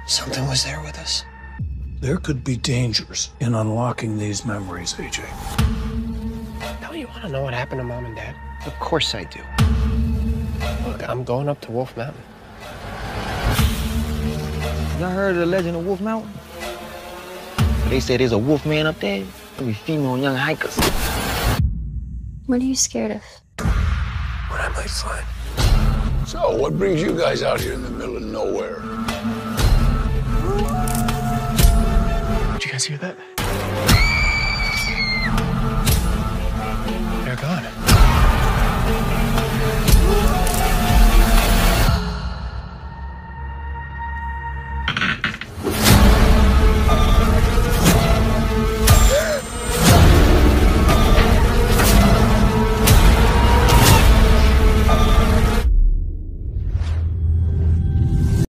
Something was there with us. There could be dangers in unlocking these memories, AJ. Don't you want to know what happened to Mom and Dad? Of course I do. Look, I'm going up to Wolf Mountain. Y'all heard of the legend of Wolf Mountain? They say there's a wolf man up there. Every female young hikers. What are you scared of? What I might find. So, what brings you guys out here in the middle of nowhere? Did you guys hear that?